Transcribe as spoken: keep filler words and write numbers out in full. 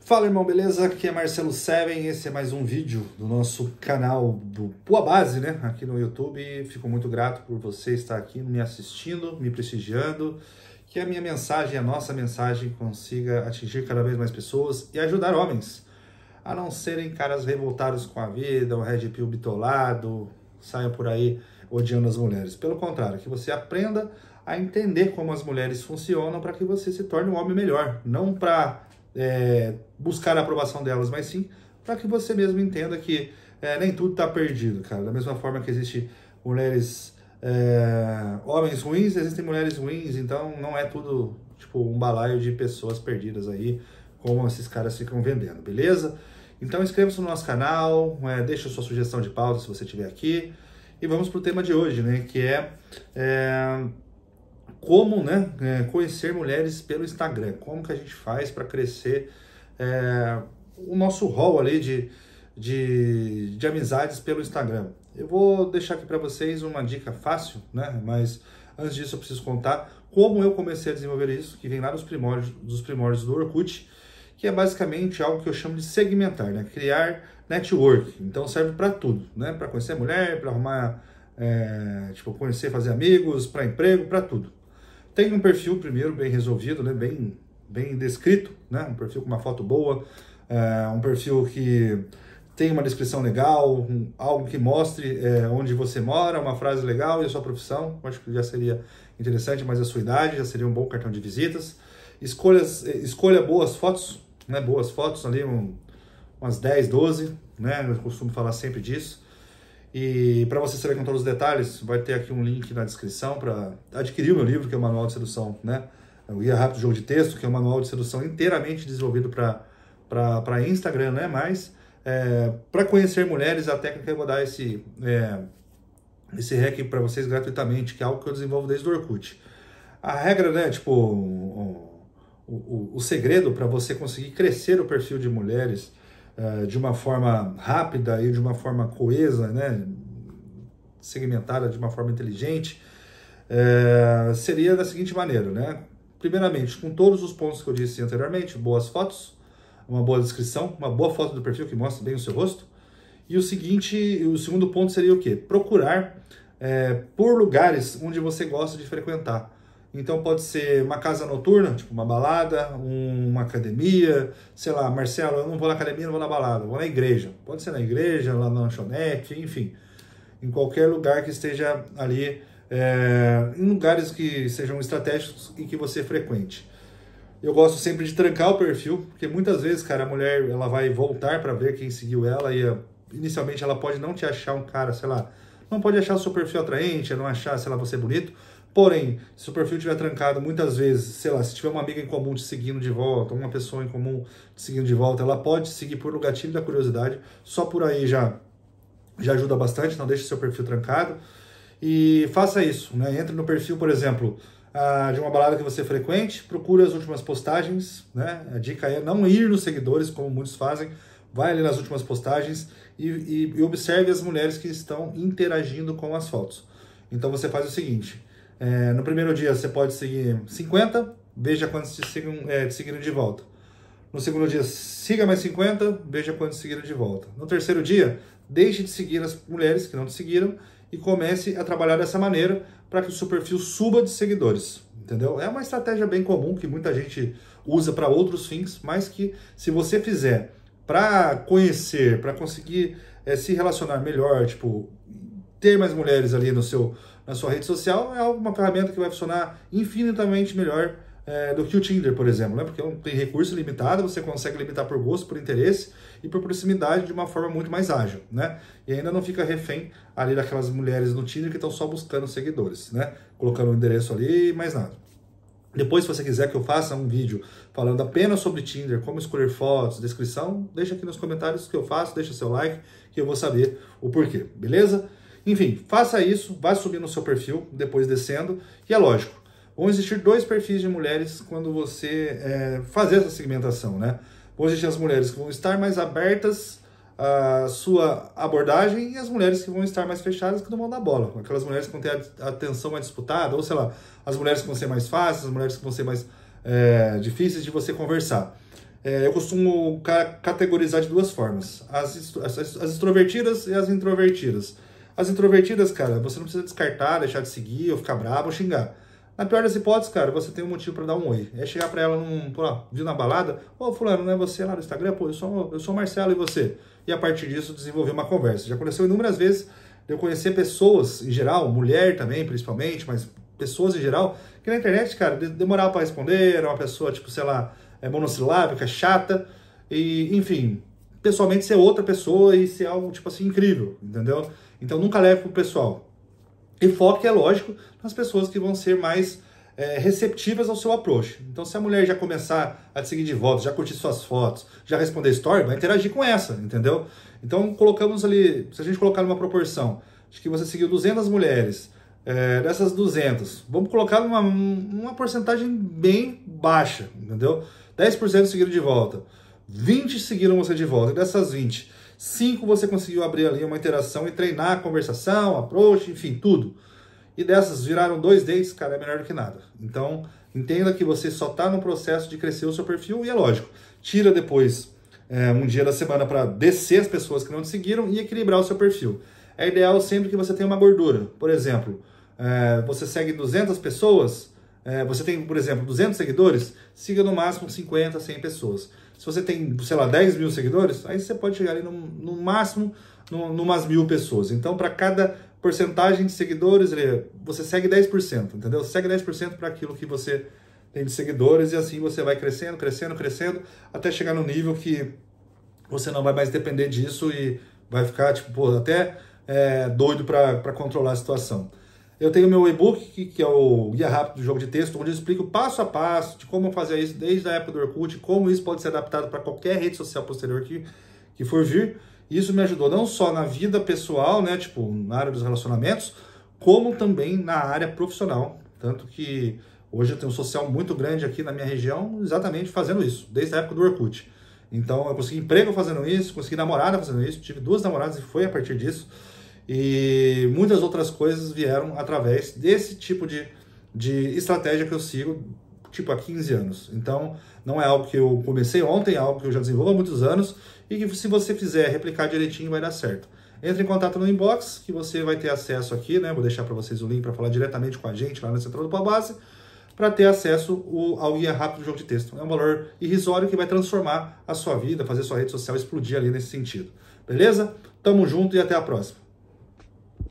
Fala, irmão, beleza? Aqui é Marcelo Seven, esse é mais um vídeo do nosso canal do Pua Base, né? Aqui no YouTube. Fico muito grato por você estar aqui me assistindo, me prestigiando, que a minha mensagem, a nossa mensagem consiga atingir cada vez mais pessoas e ajudar homens a não serem caras revoltados com a vida, o red pill bitolado, saia por aí odiando as mulheres. Pelo contrário, que você aprenda a entender como as mulheres funcionam para que você se torne um homem melhor, não para É, buscar a aprovação delas, mas sim para que você mesmo entenda que é, nem tudo está perdido, cara. Da mesma forma que existem mulheres, é, homens ruins, existem mulheres ruins, então não é tudo tipo um balaio de pessoas perdidas aí, como esses caras ficam vendendo, beleza? Então inscreva-se no nosso canal, é, deixa sua sugestão de pauta se você estiver aqui, e vamos para o tema de hoje, né, que é... é como, né, é, conhecer mulheres pelo Instagram, como que a gente faz para crescer é, o nosso hall ali de, de, de amizades pelo Instagram. Eu vou deixar aqui para vocês uma dica fácil, né, mas antes disso eu preciso contar como eu comecei a desenvolver isso, que vem lá dos primórdios, dos primórdios do Orkut, que é basicamente algo que eu chamo de segmentar, né, criar network. Então serve para tudo, né, para conhecer mulher, para arrumar, é, tipo, conhecer, fazer amigos, para emprego, para tudo. Tem um perfil primeiro bem resolvido, né, bem, bem descrito, né, um perfil com uma foto boa, é, um perfil que tem uma descrição legal, um, algo que mostre é, onde você mora, uma frase legal e a sua profissão. Acho que já seria interessante, mas a sua idade já seria um bom cartão de visitas. Escolhas, escolha boas fotos, né, boas fotos ali, um, umas dez, doze, né, eu costumo falar sempre disso. E para você saber com todos os detalhes, vai ter aqui um link na descrição para adquirir o meu livro, que é o Manual de Sedução, né? O Guia Rápido Jogo de Texto, que é um manual de sedução inteiramente desenvolvido para Instagram, né? Mas é, para conhecer mulheres, a técnica eu vou dar esse, é, esse hack para vocês gratuitamente, que é algo que eu desenvolvo desde o Orkut. A regra, né? Tipo, o, o, o segredo para você conseguir crescer o perfil de mulheres de uma forma rápida e de uma forma coesa, né, segmentada de uma forma inteligente, é, seria da seguinte maneira, né? Primeiramente, com todos os pontos que eu disse anteriormente, boas fotos, uma boa descrição, uma boa foto do perfil que mostra bem o seu rosto. E o seguinte, o segundo ponto seria o quê? Procurar é, por lugares onde você gosta de frequentar. Então pode ser uma casa noturna, tipo uma balada, um, uma academia, sei lá, Marcelo, eu não vou na academia, não vou na balada, vou na igreja. Pode ser na igreja, lá na lanchonete, enfim. Em qualquer lugar que esteja ali, é, em lugares que sejam estratégicos e que você frequente. Eu gosto sempre de trancar o perfil, porque muitas vezes, cara, a mulher ela vai voltar para ver quem seguiu ela e inicialmente ela pode não te achar um cara, sei lá, não pode achar o seu perfil atraente, não achar, sei lá, você bonito. Porém, se o perfil estiver trancado, muitas vezes, sei lá, se tiver uma amiga em comum te seguindo de volta, uma pessoa em comum te seguindo de volta, ela pode seguir por o gatilho da curiosidade, só por aí já, já ajuda bastante, então deixe seu perfil trancado e faça isso, né? Entre no perfil, por exemplo, de uma balada que você frequente, procure as últimas postagens, né? A dica é não ir nos seguidores, como muitos fazem, vai ali nas últimas postagens e, e, e observe as mulheres que estão interagindo com as fotos. Então você faz o seguinte... É, no primeiro dia você pode seguir cinquenta, veja quantos te, sigam, é, te seguiram de volta. No segundo dia, siga mais cinquenta, veja quantos seguiram de volta. No terceiro dia, deixe de seguir as mulheres que não te seguiram e comece a trabalhar dessa maneira para que o seu perfil suba de seguidores. Entendeu? É uma estratégia bem comum que muita gente usa para outros fins, mas que se você fizer para conhecer, para conseguir é, se relacionar melhor, tipo, ter mais mulheres ali no seu... na sua rede social, é uma ferramenta que vai funcionar infinitamente melhor é, do que o Tinder, por exemplo, né? Porque tem recurso limitado, você consegue limitar por gosto, por interesse e por proximidade de uma forma muito mais ágil, né? E ainda não fica refém ali daquelas mulheres no Tinder que estão só buscando seguidores, né? Colocando o endereço ali e mais nada. Depois, se você quiser que eu faça um vídeo falando apenas sobre Tinder, como escolher fotos, descrição, deixa aqui nos comentários que eu faço, deixa seu like, que eu vou saber o porquê, beleza? Enfim, faça isso, vá subir no seu perfil, depois descendo, e é lógico, vão existir dois perfis de mulheres quando você é, fazer essa segmentação, né? Vão existir as mulheres que vão estar mais abertas à sua abordagem e as mulheres que vão estar mais fechadas que não vão dar bola. Aquelas mulheres que vão ter a atenção mais disputada, ou sei lá, as mulheres que vão ser mais fáceis, as mulheres que vão ser mais é, difíceis de você conversar. É, eu costumo ca categorizar de duas formas, as, as, as extrovertidas e as introvertidas. As introvertidas, cara, você não precisa descartar, deixar de seguir, ou ficar bravo, ou xingar. Na pior das hipóteses, cara, você tem um motivo pra dar um oi. É chegar pra ela, num, pô, viu na balada, ô fulano, não é você lá no Instagram? Pô, eu sou, eu sou o Marcelo, e você? E a partir disso desenvolver uma conversa. Já aconteceu inúmeras vezes de eu conhecer pessoas, em geral, mulher também, principalmente, mas pessoas em geral, que na internet, cara, demorava pra responder, era uma pessoa, tipo, sei lá, é monossilábica, chata, e, enfim, pessoalmente ser outra pessoa e ser algo, tipo assim, incrível, entendeu? Então nunca leve pro pessoal. E foque, é lógico, nas pessoas que vão ser mais é, receptivas ao seu approach. Então se a mulher já começar a te seguir de volta, já curtir suas fotos, já responder story, vai interagir com essa, entendeu? Então colocamos ali, se a gente colocar numa proporção, acho que você seguiu duzentas mulheres, é, dessas duzentas, vamos colocar numa uma porcentagem bem baixa, entendeu? dez por cento seguiram de volta, vinte seguiram você de volta, e dessas vinte, cinco você conseguiu abrir ali uma interação e treinar a conversação, approach, enfim, tudo. E dessas viraram dois dates, cara, é melhor do que nada. Então, entenda que você só está no processo de crescer o seu perfil e é lógico, tira depois é, um dia da semana para descer as pessoas que não te seguiram e equilibrar o seu perfil. É ideal sempre que você tenha uma gordura. Por exemplo, é, você segue duzentas pessoas, é, você tem, por exemplo, duzentos seguidores, siga no máximo cinquenta, cem pessoas. Se você tem, sei lá, dez mil seguidores, aí você pode chegar ali no, no máximo no, numas mil pessoas. Então, para cada porcentagem de seguidores, você segue dez por cento, entendeu? Você segue dez por cento para aquilo que você tem de seguidores e assim você vai crescendo, crescendo, crescendo, até chegar no nível que você não vai mais depender disso e vai ficar, tipo, pô, até é, doido para controlar a situação. Eu tenho meu e-book, que, que é o Guia Rápido do Jogo de Texto, onde eu explico passo a passo de como fazer isso desde a época do Orkut, como isso pode ser adaptado para qualquer rede social posterior que, que for vir. Isso me ajudou não só na vida pessoal, né, tipo, na área dos relacionamentos, como também na área profissional. Tanto que hoje eu tenho um social muito grande aqui na minha região, exatamente fazendo isso, desde a época do Orkut. Então eu consegui emprego fazendo isso, consegui namorada fazendo isso, tive duas namoradas e foi a partir disso. E muitas outras coisas vieram através desse tipo de, de estratégia que eu sigo, tipo, há quinze anos. Então, não é algo que eu comecei ontem, é algo que eu já desenvolvo há muitos anos e que se você fizer replicar direitinho vai dar certo. Entre em contato no inbox, que você vai ter acesso aqui, né? Vou deixar para vocês o link para falar diretamente com a gente lá na Central do Pua Base, para ter acesso ao Guia Rápido do Jogo de Texto. É um valor irrisório que vai transformar a sua vida, fazer sua rede social explodir ali nesse sentido. Beleza? Tamo junto e até a próxima.